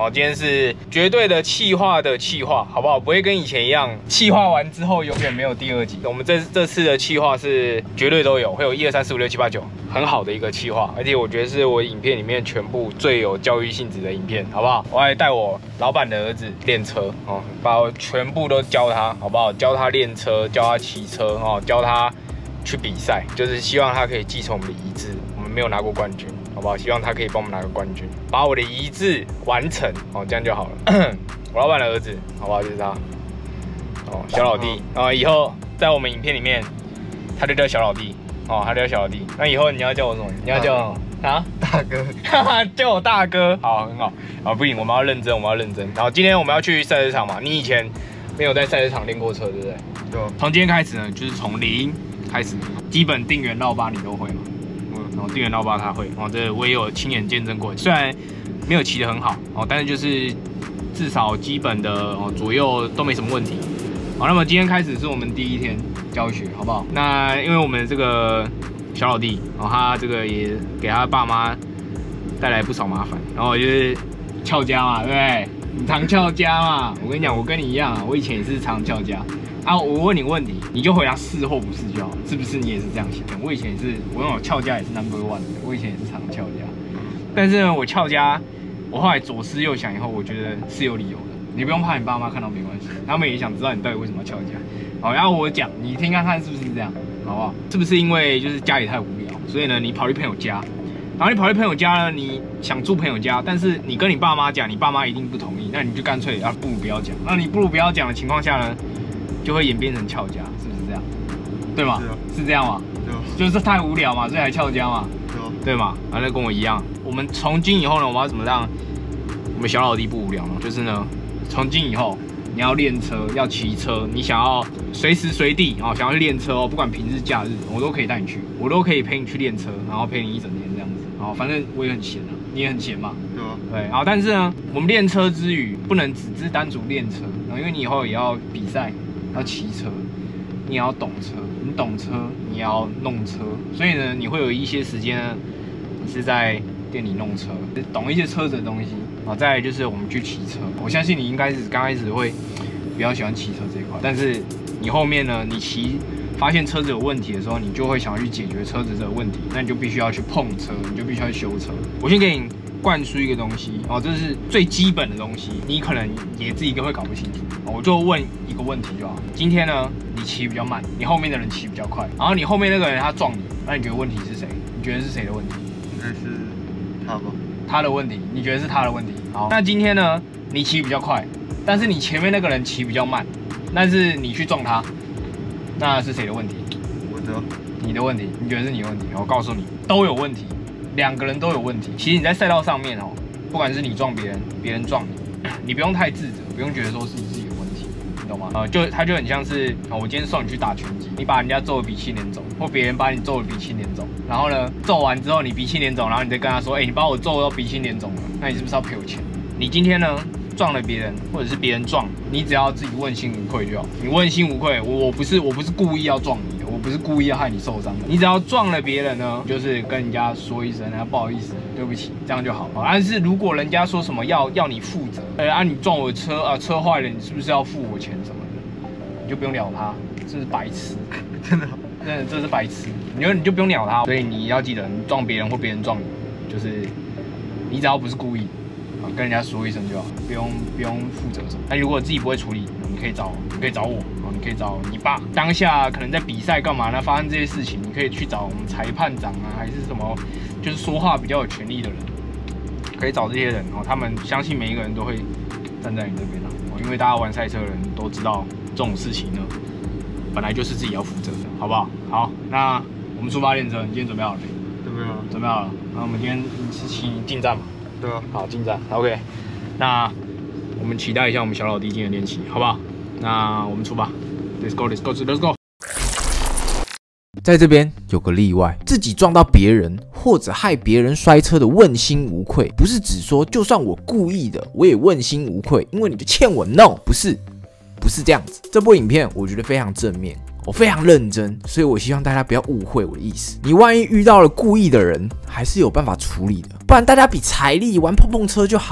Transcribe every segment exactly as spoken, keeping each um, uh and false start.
哦，今天是绝对的企划的企划，好不好？不会跟以前一样，企划完之后永远没有第二集。我们这这次的企划是绝对都有，会有一二三四五六七八九，很好的一个企划，而且我觉得是我影片里面全部最有教育性质的影片，好不好？我还带我老板的儿子练车哦，把我全部都教他，好不好？教他练车，教他骑车哦，教他去比赛，就是希望他可以继承我们的遗志。我们没有拿过冠军。好不好？希望他可以帮我们拿个冠军，把我的遗志完成，哦，这样就好了。我老板的儿子，好不好？就是他，哦，小老弟，啊，以后在我们影片里面，他就叫小老弟，哦，他就叫小老弟。那以后你要叫我什么？你要叫啊大哥， 哈哈，叫我大哥，好，很好。啊，不行，我们要认真，我们要认真。然后今天我们要去赛车场嘛？你以前没有在赛车场练过车，对不对？ 对。 从今天开始呢，就是从零开始，基本定圆绕八你都会嘛？然后定圆绕八他会，哦，这我也有亲眼见证过。虽然没有骑得很好，哦，但是就是至少基本的哦左右都没什么问题。好，那么今天开始是我们第一天教学，好不好？那因为我们这个小老弟，然后他这个也给他爸妈带来不少麻烦，然后就是翘家嘛，对不对？你常翘家嘛？我跟你讲，我跟你一样啊，我以前也是常翘家。啊，我问你个问题，你就回答是或不是就好，是不是你也是这样想？我以前也是，我那种翘家也是 number one 的，我以前也是常翘家。但是呢，我翘家，我后来左思右想以后，我觉得是有理由的。你不用怕你爸妈看到没关系，他们也想知道你到底为什么要翘家。好，然后我讲，你听看看是不是这样，好不好？是不是因为就是家里太无聊，所以呢，你跑去朋友家，然后你跑去朋友家呢，你想住朋友家，但是你跟你爸妈讲，你爸妈一定不同意，那你就干脆啊，不如不要讲。那你不如不要讲的情况下呢？就会演变成翘家，是不是这样？对吗？是这样吗？对，就是太无聊嘛，所以才翘家嘛，对吗？啊，那跟我一样。我们从今以后呢，我们要怎么让我们小老弟不无聊呢？就是呢，从今以后你要练车，要骑车，你想要随时随地啊、哦，想要去练车哦，不管平日假日，我都可以带你去，我都可以陪你去练车，然后陪你一整天这样子。然后反正我也很闲啊，你也很闲嘛，对吧？对，然后但是呢，我们练车之余，不能只是单独练车，因为你以后也要比赛。要骑车，你也要懂车，你懂车，你也要弄车，所以呢，你会有一些时间呢，你是在店里弄车，懂一些车子的东西啊。再来就是我们去骑车，我相信你应该是刚开始会比较喜欢骑车这一块，但是你后面呢，你骑发现车子有问题的时候，你就会想要去解决车子这个问题，那你就必须要去碰车，你就必须要去修车。我先给你灌输一个东西哦，这是最基本的东西，你可能也自己都会搞不清楚。我就问一个问题就好，今天呢，你骑比较慢，你后面的人骑比较快，然后你后面那个人他撞你，那你觉得问题是谁？你觉得是谁的问题？ 应该是他吧？ 他的问题，你觉得是他的问题？好，那今天呢，你骑比较快，但是你前面那个人骑比较慢，但是你去撞他，那是谁的问题？ 我的， 你的问题，你觉得是你的问题？我告诉你，都有问题，两个人都有问题。其实你在赛道上面哦，不管是你撞别人，别人撞你，你不用太自责，不用觉得说是你自己的问题，你懂吗？呃，就他就很像是啊，我今天送你去打拳击，你把人家揍得鼻青脸肿，或别人把你揍得鼻青脸肿，然后呢，揍完之后你鼻青脸肿，然后你再跟他说，哎、欸，你把我揍到鼻青脸肿了，那你是不是要赔我钱？你今天呢？撞了别人，或者是别人撞你，只要自己问心无愧就好。你问心无愧，我我不是我不是故意要撞你的，我不是故意要害你受伤的。你只要撞了别人呢，就是跟人家说一声，啊不好意思，对不起，这样就好。但是如果人家说什么要要你负责，呃啊你撞我车啊车坏了，你是不是要付我钱什么的？你就不用鸟他，这是白痴，真的，真的这是白痴。你就你就不用鸟他，所以你要记得，你撞别人或别人撞你，就是你只要不是故意。跟人家说一声就好，不用不用负责什么。那如果自己不会处理，你可以找你可以找我，你可以找你爸。当下可能在比赛干嘛呢？发生这些事情，你可以去找我们裁判长啊，还是什么，就是说话比较有权利的人，可以找这些人哦。他们相信每一个人都会站在你这边的哦，因为大家玩赛车的人都知道这种事情呢，本来就是自己要负责的，好不好？好，那我们出发练车，你今天准备好了没？ 准备好了，准备好了。那我们今天是骑进站嘛？ 对啊， 好，进站 ，OK。那我们期待一下我们小老弟今天的练习，好不好？那我们出发 ，Let's go，Let's go，Let's go。 在这边有个例外，自己撞到别人或者害别人摔车的问心无愧，不是只说就算我故意的，我也问心无愧，因为你就欠我 no， 不是，不是这样子。这部影片我觉得非常正面。我非常认真，所以我希望大家不要误会我的意思。你万一遇到了故意的人，还是有办法处理的。不然大家比财力玩碰碰车就好了。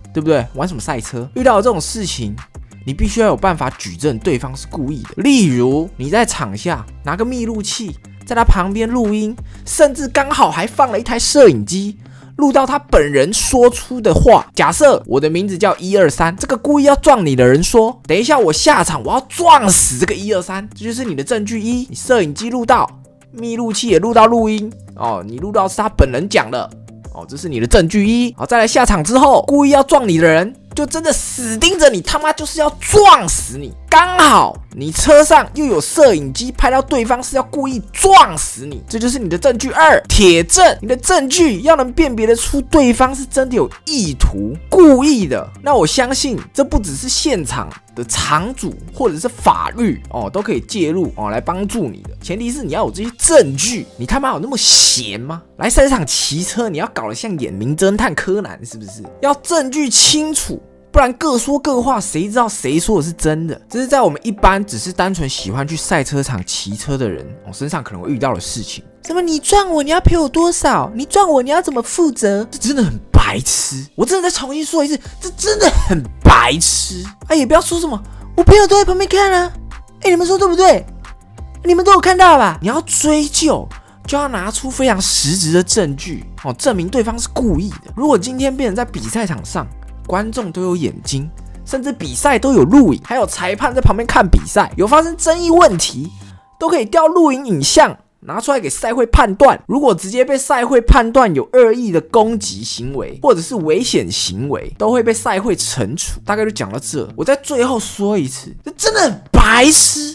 对不对？玩什么赛车？遇到这种事情，你必须要有办法举证对方是故意的。例如你在场下拿个密录器，在他旁边录音，甚至刚好还放了一台摄影机。录到他本人说出的话，假设我的名字叫一二三，这个故意要撞你的人说，等一下我下场我要撞死这个一二三，这就是你的证据一，你摄影机录到，密录器也录到录音哦，你录到是他本人讲的哦，这是你的证据一。好，再来下场之后，故意要撞你的人就真的死盯着你，他妈就是要撞死你。刚好你车上又有摄影机拍到对方是要故意撞死你，这就是你的证据二，铁证。你的证据要能辨别得出对方是真的有意图、故意的。那我相信这不只是现场的场主或者是法律哦都可以介入哦来帮助你的，前提是你要有这些证据。你他妈有那么闲吗？来赛场骑车，你要搞得像演名侦探柯南是不是？要证据清楚。不然各说各话，谁知道谁说的是真的？这是在我们一般只是单纯喜欢去赛车场骑车的人，我身上可能会遇到的事情。什么？你撞我，你要赔我多少？你撞我，你要怎么负责？这真的很白痴！我真的再重新说一次，这真的很白痴！哎，也不要说什么，我朋友都在旁边看啊！哎，你们说对不对？你们都有看到吧？你要追究，就要拿出非常实质的证据哦，证明对方是故意的。如果今天变成在比赛场上，观众都有眼睛，甚至比赛都有录影，还有裁判在旁边看比赛，有发生争议问题，都可以调录影影像拿出来给赛会判断。如果直接被赛会判断有恶意的攻击行为或者是危险行为，都会被赛会惩处。大概就讲到这，我在最后说一次，这真的很白痴。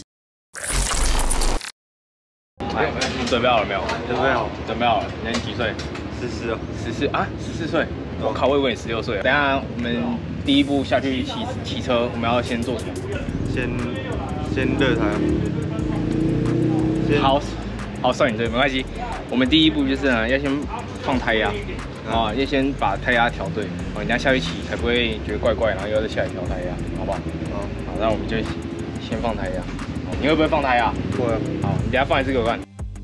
哎，你准备好了没有？ 准备好， 准备好了。你几岁？ 十四哦， 十四啊，十四岁。我靠，我以为你十六岁。等一下我们第一步下去骑骑车，我们要先做什么？ 先先热胎。 好，好，算你对，没关系。我们第一步就是呢，要先放胎压，啊，要先把胎压调对，哦，你等下下去骑才不会觉得怪怪，然后又要再下来调胎压，好不好？好，好，那我们就先放胎压。你会不会放胎压？ 会。 好，你等下放一次给我看。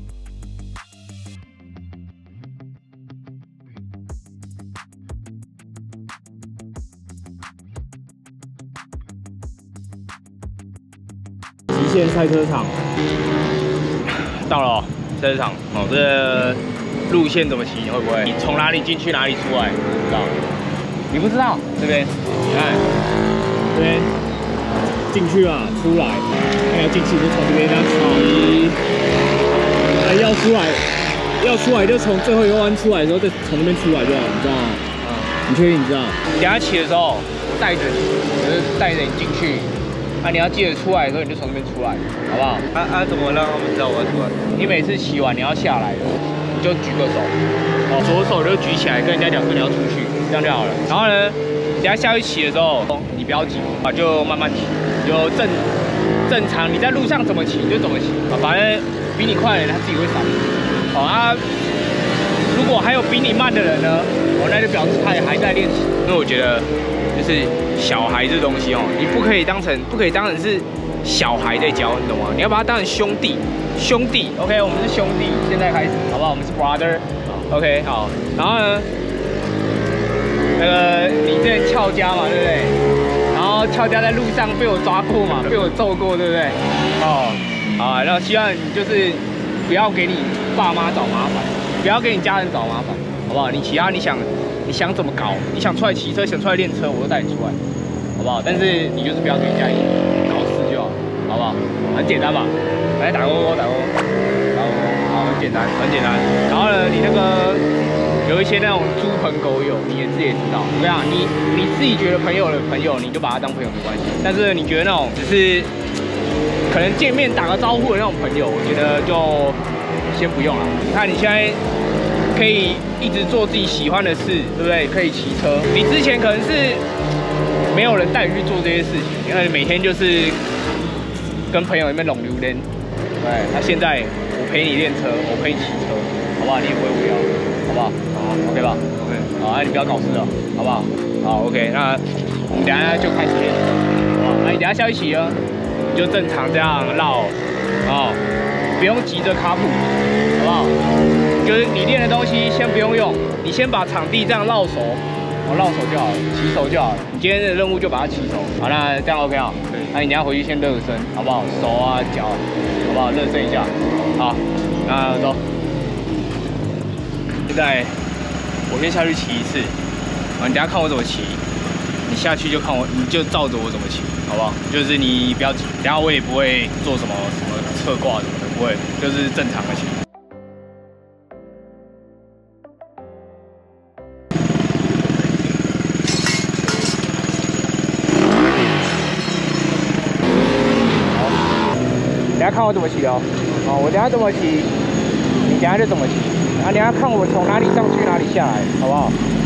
极限赛车场到了、哦，赛车场哦，这个路线怎么骑？你会不会？你从哪里进去哪里出来？不知道？你不知道？这边，你看，这边进去嘛，出来，那要进去就从这边这样骑，哎，要出来，要出来就从最后一个弯出来的时候再从那边出来就好，你知道吗？嗯，你确定你知道？你等下骑的时候，我带着你，我就带着你进去。啊，你要记得出来的时候，你就从那边出来，好不好？ 啊啊，怎么让他们知道我要出来？ 你每次骑完你要下来了，你就举个手，哦，左手就举起来，跟人家讲说你要出去，这样就好了。然后呢，你等下下去骑的时候，你不要急啊，就慢慢骑，你就正正常，你在路上怎么骑你就怎么骑啊，反正比你快的人他自己会闪。好啊，如果还有比你慢的人呢，哦，那就表示他也还在练习。因为我觉得。就是小孩这东西哦，你不可以当成不可以当成是小孩在教，你懂吗？你要把它当成兄弟，兄弟 ，OK， 我们是兄弟，现在开始，好不好？我们是 brother，OK， 好。然后呢，那个你之前翘家嘛，对不对？然后翘家在路上被我抓过嘛，被我揍过，对不对？哦，好，然后希望你就是不要给你爸妈找麻烦，不要给你家人找麻烦，好不好？你其他你想。你想怎么搞？你想出来骑车，想出来练车，我都带你出来，好不好？但是你就是不要给人家搞事就好，好不好？很简单吧？来打勾勾，打勾勾，打勾勾，好，很简单，很简单。然后呢，你那个有一些那种猪朋狗友，你也自己也知道。我跟你讲，你你自己觉得朋友的朋友，你就把他当朋友没关系。但是你觉得那种只是可能见面打个招呼的那种朋友，我觉得就先不用了。你看你现在。可以一直做自己喜欢的事，对不对？可以骑车。你之前可能是没有人带你去做这些事情，因为每天就是跟朋友那边拢溜连。对，那现在我陪你练车，我陪你骑车，好不好？你也不会无聊，好不好？好 ，OK 吧 ？OK， 好，那你不要搞事了，好不好？好 ，OK， 那我们等一下就开始练，好不好？那你等一下下一期呢，你就正常这样绕，哦，不用急着卡普，好不好？就是你练的东西先不用用，你先把场地这样绕熟， 我绕手就好了，骑手就好了。你今天的任务就把它骑手。好，那这样 OK 啊？对。那你等下回去先热个身，好不好？手啊脚，好不好？热身一下。好，那走。现在我先下去骑一次，啊，你等下看我怎么骑。你下去就看我，你就照着我怎么骑，好不好？就是你不要急，等下我也不会做什么什么侧挂什么的，不会，就是正常的骑。等下看我怎么骑哦，哦，我等下怎么骑，你等下就怎么骑，然后等下看我从哪里上去哪里下来，好不好？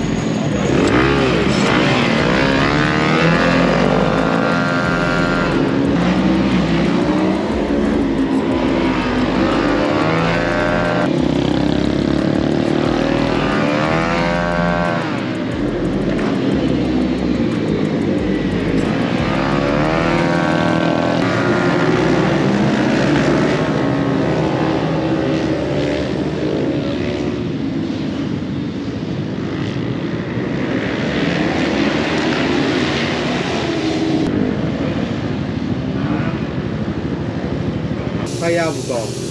胎压不够，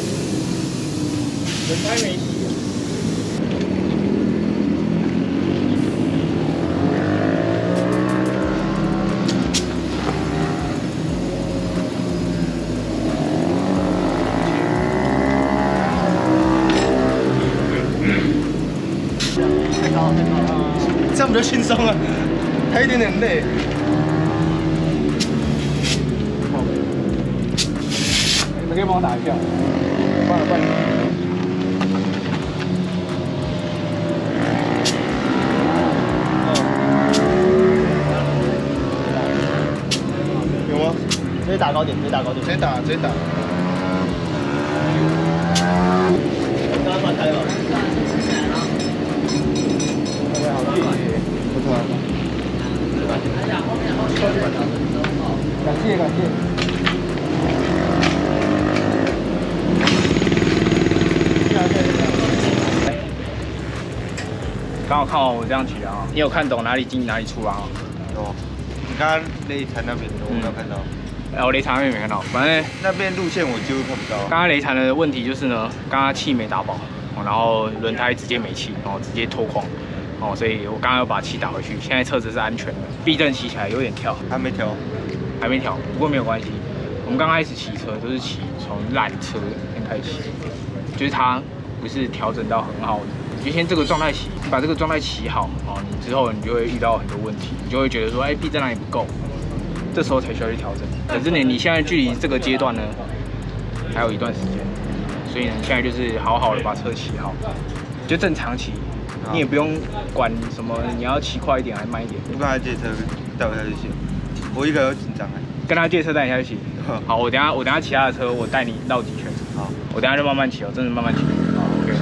轮胎没洗。 太高了，太高了，这样比较轻松啊，还有一点点累。 你可以帮我打一下，帮了帮了。 有吗？ 直接打高点，直接打高点， 直接打，直接打。 刚刚换胎了。 OK， 好，谢谢。不错。 感谢感谢。刚好看完我这样骑啊，你有看懂哪里进哪里出啊？ 有。你刚刚擂台那边我没有看到。 哎、嗯，我擂台那边没看到，反正那边路线我几乎看不到。 刚刚擂台的问题就是呢，刚刚气没打饱，然后轮胎直接没气，然后直接脱框，哦，所以我刚刚要把气打回去。现在车子是安全的，避震骑起来有点跳， 还没调， 还没调，不过没有关系。我们刚开始骑车都是骑从烂车先开始骑，就是它不是调整到很好的。你就先这个状态骑，你把这个状态骑好哦，你之后你就会遇到很多问题，你就会觉得说，哎，避震哪里不够，这时候才需要去调整。可是呢，你现在距离这个阶段呢，还有一段时间，所以呢，现在就是好好的把车骑好，就正常骑，你也不用管什么你要骑快一点还是慢一点。 我刚才借车带我下去骑，我一个人紧张哎。 跟他借车带你下去骑。好，我等下我等下骑他的车，我带你绕几圈。 好， 我等下就慢慢骑哦，真的慢慢骑。好 ，OK。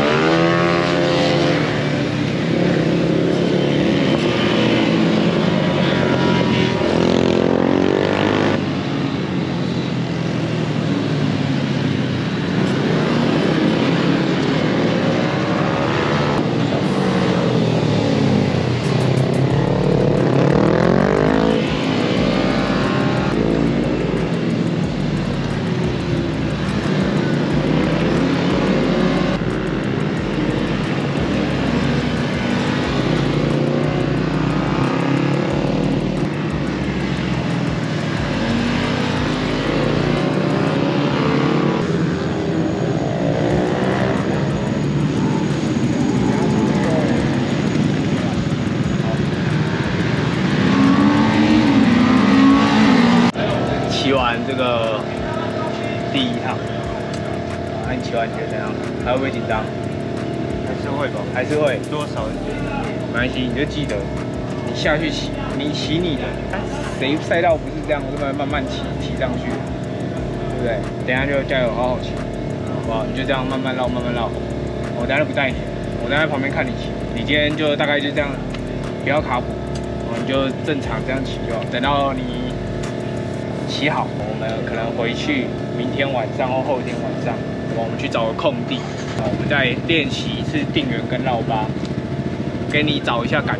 骑完这个第一趟，那你骑完觉得怎样？还会不会紧张？ 还是会吧， 还是会多少一点。 没关系，你就记得，你下去骑，你骑你的，谁赛道不是这样这么慢慢骑骑上去，对不对？等一下就加油，好好骑，好不好？你就这样慢慢绕，慢慢绕。我等一下就不带你，我在旁边看你骑。你今天就大概就这样，不要卡谱，你就正常这样骑就好。等到你骑好，我们可能回去明天晚上或后天晚上，我们去找个空地，我们再练习一次定圆跟绕八，给你找一下感觉。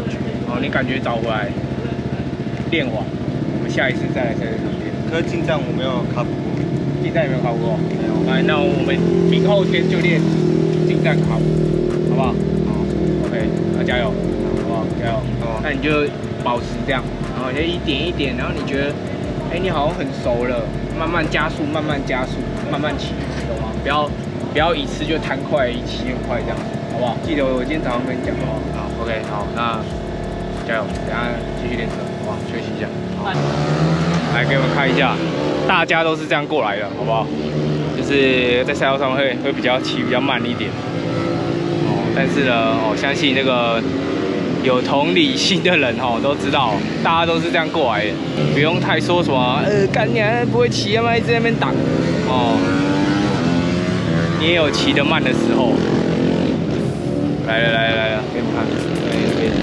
好，你感觉找回来，练完，我们下一次再来这个场练。 可是进站我没有卡补过， 进站有没有考过？没有。来，那我们明后天就练进站考，好不好？好 ，OK， 那加油，好不好？加油。哦。那你就保持这样，然后就一点一点，然后你觉得，哎，你好像很熟了，慢慢加速，慢慢加速，慢慢骑，懂吗？不要不要一次就贪快，一骑很快这样，好不好？记得我今天早上跟你讲，好不好？好 ，OK， 好，那加油，等下继续练车，好不好？休息一下。好。来给我们看一下，大家都是这样过来的，好不好？就是在赛道上会会比较骑比较慢一点，哦，但是呢，哦，相信那个有同理心的人哦，都知道大家都是这样过来的，不用太说什么，呃，干你还不会骑，他妈一直在那边挡，哦，你也有骑得慢的时候。来了来了来了，给你们看，来这边。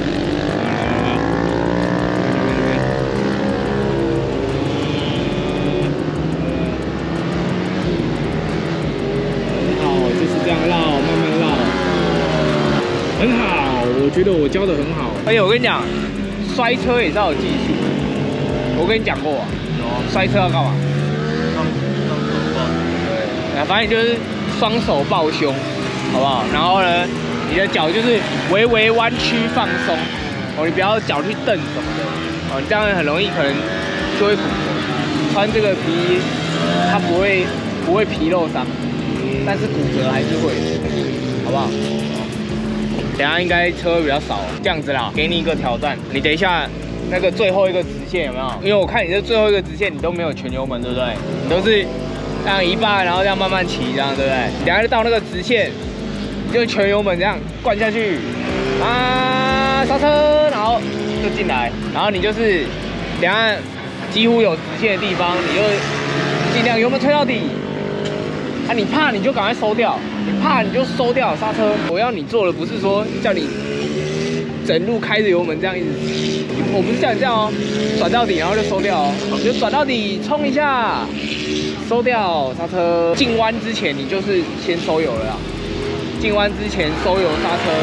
这样绕，慢慢绕，很好，我觉得我教的很好。而且我跟你讲，摔车也是要有技术。我跟你讲过、啊，摔车要干嘛？双双手抱。对，反正就是双手抱胸，好不好？然后呢，你的脚就是微微弯曲放松，哦，你不要脚去蹬什么的，哦，你这样很容易可能就会骨折。穿这个皮，它不会不会皮肉伤。但是骨折还是会，好不好？等一下应该车会比较少，这样子啦。给你一个挑战，你等一下那个最后一个直线有没有？因为我看你这最后一个直线你都没有全油门，对不对？你都是这样一半，然后这样慢慢骑，这样对不对？等一下就到那个直线，你就全油门这样灌下去，啊，刹车，然后就进来，然后你就是等一下几乎有直线的地方，你就尽量油门吹到底。啊，你怕你就赶快收掉，你怕你就收掉刹车。我要你做的不是说叫你整路开着油门这样一直骑，我不是叫你这样哦，转到底然后就收掉哦，你就转到底冲一下，收掉刹车。进弯之前你就是先收油了啦，进弯之前收油刹车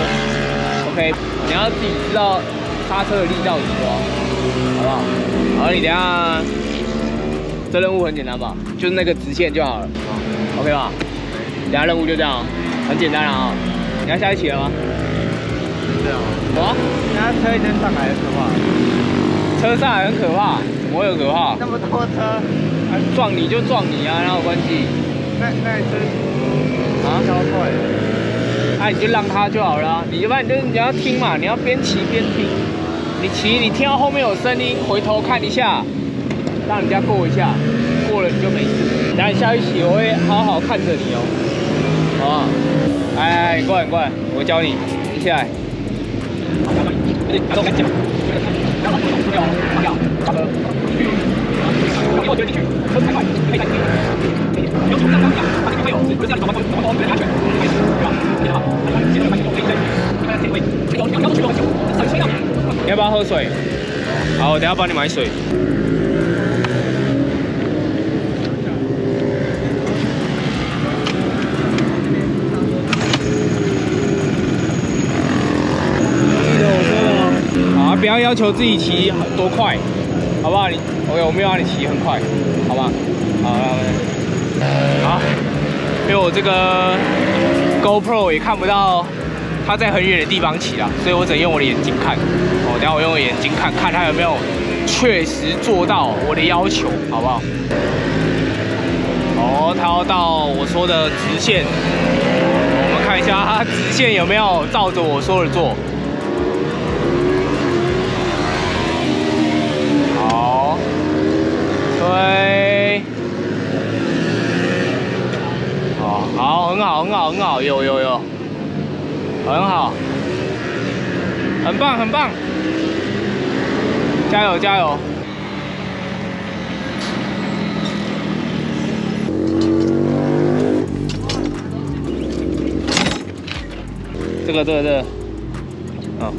，OK， 你要自己知道刹车的力道怎么多，好不好？然后你等一下，这任务很简单吧，就是那个直线就好了。OK 吧，等下任务就这样，很简单了啊、喔。你要下一期了吗？是啊。我、啊？人家车一直上来很可怕。车上来很可怕，怎么会有可怕？ 那么多车， 啊、撞你就撞你啊，哪有关系？ 那那一车啊，超快的。 啊，你就让他就好了。你一般你就你要听嘛，你要边骑边听。你骑，你听到后面有声音，回头看一下，让人家过一下，过了你就没事。等下下一期我会好好看着你哦，好不好？来来，你过来，你过来，我教你，你起来。你要不要喝水？好，我等下帮你买水。不要要求自己骑多快，好不好？你 OK， 我没有让你骑很快，好吧？好，好，因为我这个 GoPro 也看不到它在很远的地方骑啦，所以我只能用我的眼睛看。哦，等下我用我的眼睛看看它有没有确实做到我的要求，好不好？哦，它要到我说的直线，我们看一下它直线有没有照着我说的做。对，哦，好，很好，很好，很好，有有有，很好，很棒，很棒，加油加油！这个这个这个，嗯，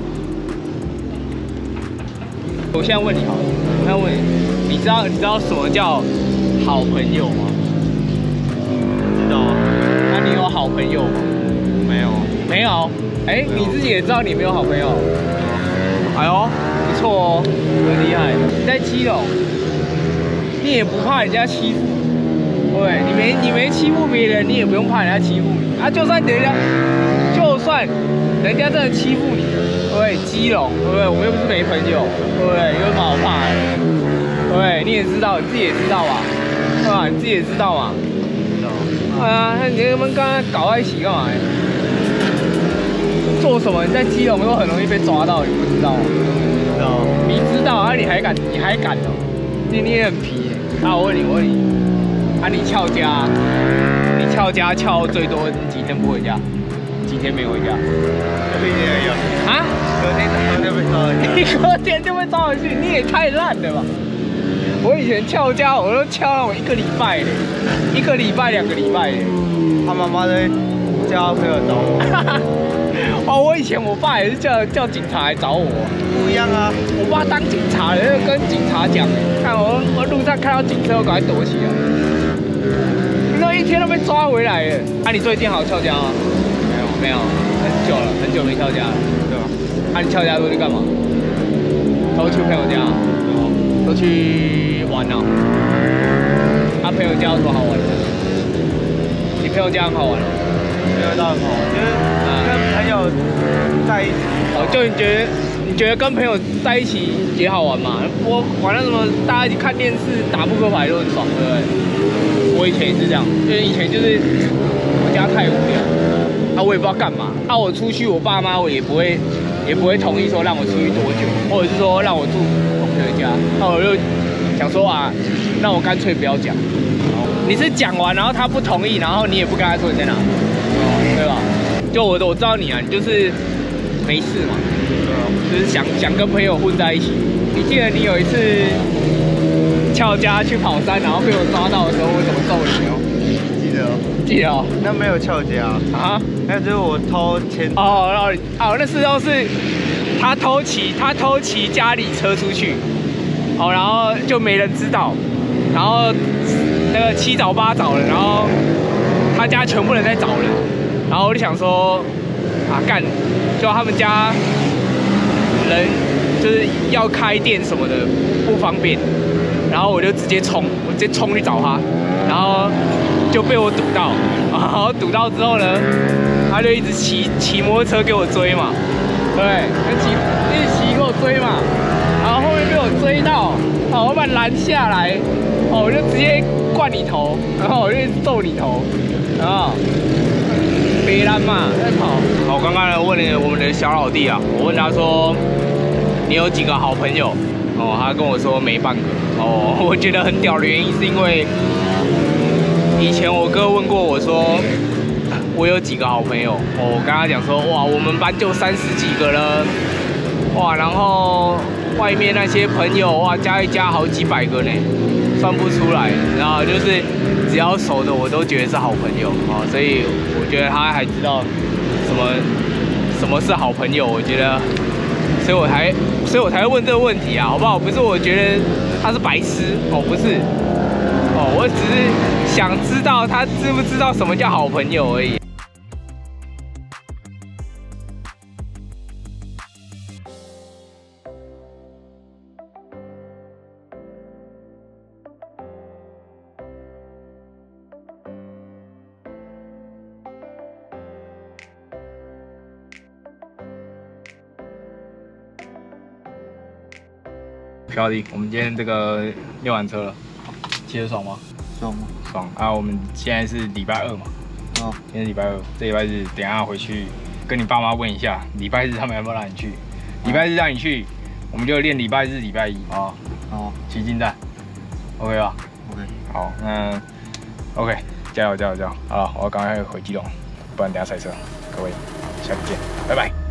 我现在问你好了，我现在问你。你知道你知道什么叫好朋友吗？知道啊。那你有好朋友吗？没有。没有？哎、欸，你自己也知道你没有好朋友。 哎呦，不错哦，很厉害。你在基隆，你也不怕人家欺负，对，你没你没欺负别人，你也不用怕人家欺负你啊。就算人家，就算人家真的欺负你，对不对？基隆，对不对？我们又不是没朋友，对不对？有什么好怕的？对不对？你也知道，你自己也知道吧？对吧？你自己也知道嘛。知道。对啊，那你们刚刚搞在一起干嘛？做什么？你在基隆都很容易被抓到，你不知道吗？知道。你知道啊？你还敢？你还敢哦？你你也很皮耶。啊，我问你，我问你，啊，你翘家，你翘家翘最多你几天不回家？几天没回家？ 隔天而已啊？ 隔天隔天被抓回去。 你隔天就被抓回去？你也太烂了吧！我以前翘家，我都翘了我一个礼拜嘞，一个礼拜、两个礼拜嘞。 他妈妈在叫朋友找我。 哦，我以前我爸也是叫叫警察来找我， 不一样啊！ 我爸当警察的，跟警察讲，看我我路上看到警车，我赶快躲起来。你那一天都被抓回来了。啊，你最近好翘家吗？没有，没有，很久了，很久没翘家了，对吧？啊，你翘家都去干嘛？都去朋友家，都去玩啊。啊，朋友家有什么好玩的？你朋友家很好玩吗？ 没有到很好玩，就是跟朋友在一起。 哦，就你觉得你觉得跟朋友在一起也好玩嘛？我玩那什么，大家一起看电视、打扑克牌都很爽，对不对？我以前也是这样，就是以前就是我家太无聊，啊，我也不知道干嘛，啊，我出去，我爸妈我也不会也不会同意说让我出去多久，或者是说让我住我朋友家，那我就想说啊，那我干脆不要讲。你是讲完，然后他不同意，然后你也不跟他说你在哪，对吧？就我我知道你啊，你就是没事嘛，就是想想跟朋友混在一起。你记得你有一次翘家去跑山，然后被我抓到的时候，我怎么揍你哦？ 记得哦， 记得哦。 那没有翘家啊？ 那就是我偷牵。 哦，然后哦，那时候是他偷骑，他偷骑家里车出去，哦，然后就没人知道，然后那个七早八早的，然后他家全部人在找人，然后我就想说啊干，就他们家人就是要开店什么的不方便，然后我就直接冲，我直接冲去找他，然后就被我堵到，然后堵到之后呢，他就一直骑骑摩托车给我追嘛，对，他骑一直骑给我追嘛，然后后面被我追到，好，我把你拦下来，哦，我就直接灌你头，然后我就揍你头，然后别拦嘛，在跑。我刚刚呢问了我们的小老弟啊，我问他说你有几个好朋友？哦，他跟我说没半个。哦，我觉得很屌的原因是因为以前我哥问过我说我有几个好朋友，哦，我跟他讲说哇，我们班就三十几个了，哇，然后外面那些朋友哇加一加好几百个呢，算不出来。然后就是只要熟的我都觉得是好朋友哦，所以我觉得他还知道什么什么是好朋友，我觉得。所以我才，所以我才会问这个问题啊，好不好？不是我觉得他是白痴哦，不是，哦，我只是想知道他知不知道什么叫好朋友而已。小弟，我们今天这个练完车了，骑得爽吗？ 爽吗？ 爽啊！我们现在是礼拜二嘛，哦，今天礼拜二，这礼拜日等一下回去跟你爸妈问一下，礼拜日他们要不要让你去？礼拜日让你去，我们就练礼拜日、礼拜一啊。哦，骑进站 ，OK 吧 ？OK。 好，那 OK， 加油加油加油！好了，我要赶快回基隆，不然等下塞车。各位，下期见，拜拜。